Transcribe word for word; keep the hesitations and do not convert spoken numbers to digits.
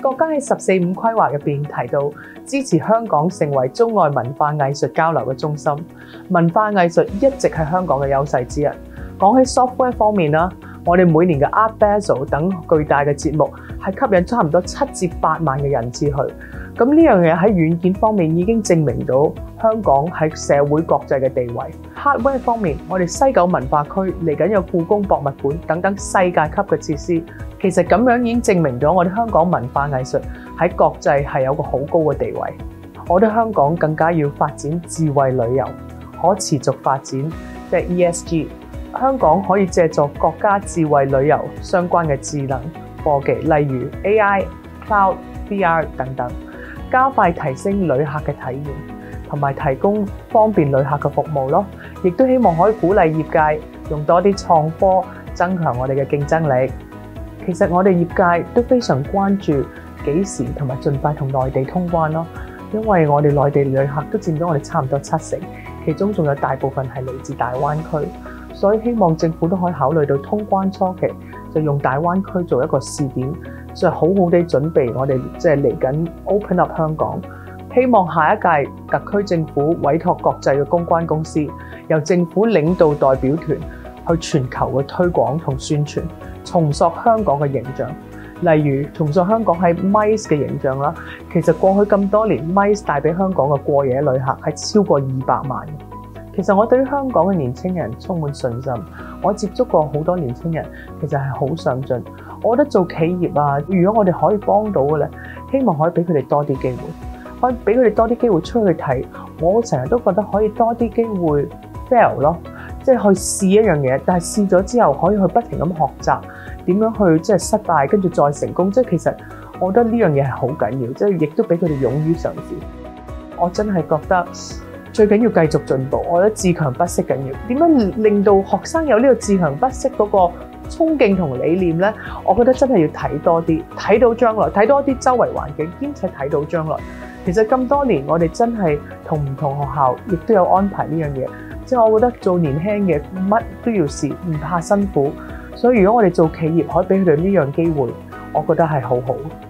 國家喺十四五規劃入邊提到，支持香港成為中外文化藝術交流嘅中心。文化藝術一直係香港嘅優勢之一。講起 software 方面啦，我哋每年嘅 Art Basel 等巨大嘅節目係吸引差唔多七至八萬嘅人次去。咁呢樣嘢喺軟件方面已經證明到香港喺社會國際嘅地位。Hardware 方面，我哋西九文化區嚟緊有故宮博物館等等世界級嘅設施，其實咁樣已經證明咗我哋香港文化藝術喺國際係有個好高嘅地位。我覺得香港更加要發展智慧旅遊、可持續發展，即係 E S G。香港可以借助國家智慧旅遊相關嘅智能科技，例如 A I、Cloud、V R 等等，加快提升旅客嘅體驗，同埋提供方便旅客嘅服務咯。亦都希望可以鼓勵業界用多啲創科，增強我哋嘅競爭力。其實我哋業界都非常關注幾時同埋盡快同內地通關咯，因為我哋內地旅客都佔咗我哋差唔多七成，其中仲有大部分係嚟自大灣區。所以希望政府都可以考慮到通關初期就用大灣區做一個試點，就好好地準備我哋即係嚟緊 open up 香港。希望下一屆特區政府委託國際嘅公關公司，由政府領導代表團去全球嘅推廣同宣傳，重塑香港嘅形象。例如重塑香港喺 M I C E 嘅形象啦。其實過去咁多年 M I C E 帶俾香港嘅過夜旅客係超過二百萬。其實我對於香港嘅年輕人充滿信心，我接觸過好多年輕人，其實係好上進。我覺得做企業啊，如果我哋可以幫到嘅咧，希望可以俾佢哋多啲機會，可以俾佢哋多啲機會出去睇。我成日都覺得可以多啲機會 fail 咯，即係去試一樣嘢，但係試咗之後可以去不停咁學習點樣去即係失敗，跟住再成功。即係其實我覺得呢樣嘢係好緊要，即係亦都俾佢哋勇於嘗試。我真係覺得最緊要繼續進步，我覺得自強不息緊要。點樣令到學生有呢個自強不息嗰個衝勁同理念呢？我覺得真係要睇多啲，睇到將來，睇多啲周圍環境，兼且睇到將來。其實咁多年，我哋真係同唔同學校亦都有安排呢樣嘢。即係我覺得做年輕嘅乜都要試，唔怕辛苦。所以如果我哋做企業可以俾佢哋呢樣機會，我覺得係好好。